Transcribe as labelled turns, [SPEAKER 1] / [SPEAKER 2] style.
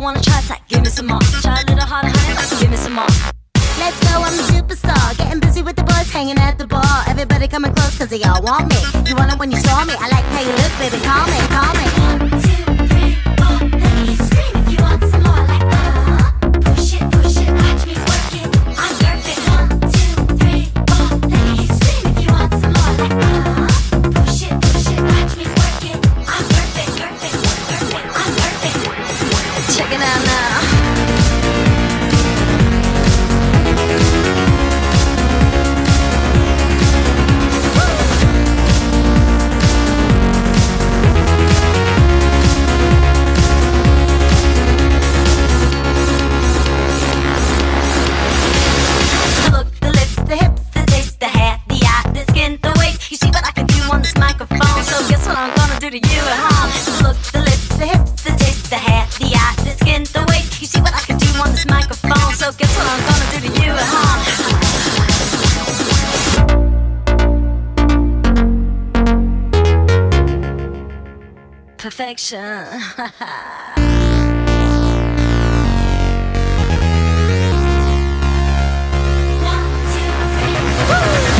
[SPEAKER 1] wanna try it's like, give me some more. Try a little harder, honey, like, give me some more.
[SPEAKER 2] Let's go, I'm the superstar. Getting busy with the boys, hanging at the bar. Everybody coming close, cause they all want me. You want it when you saw me. I like how you look, baby, call me, call me.
[SPEAKER 3] 1, 2, 3, 4. Let me scream if you want some more. Like, push it, watch me work it. I'm perfect. 1, 2, 3, 4. Let me scream if you want some more. Like, push it, watch me work it. I'm perfect. I'm perfect.
[SPEAKER 1] Check it out now. To you at home. The look, the lips, the hips, the taste, the hair, the eye, the skin, the waist. You see what I can do on this microphone. So guess what I'm gonna do to you at home? Perfection.
[SPEAKER 3] 1, 2, 3.